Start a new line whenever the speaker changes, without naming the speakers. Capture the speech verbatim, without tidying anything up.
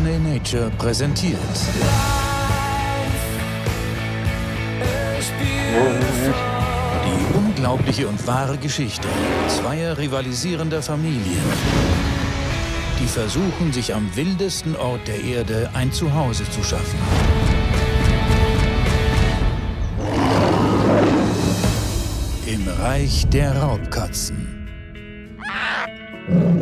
Disney Nature präsentiert. Die unglaubliche und wahre Geschichte zweier rivalisierender Familien, die versuchen, sich am wildesten Ort der Erde ein Zuhause zu schaffen. Im Reich der Raubkatzen.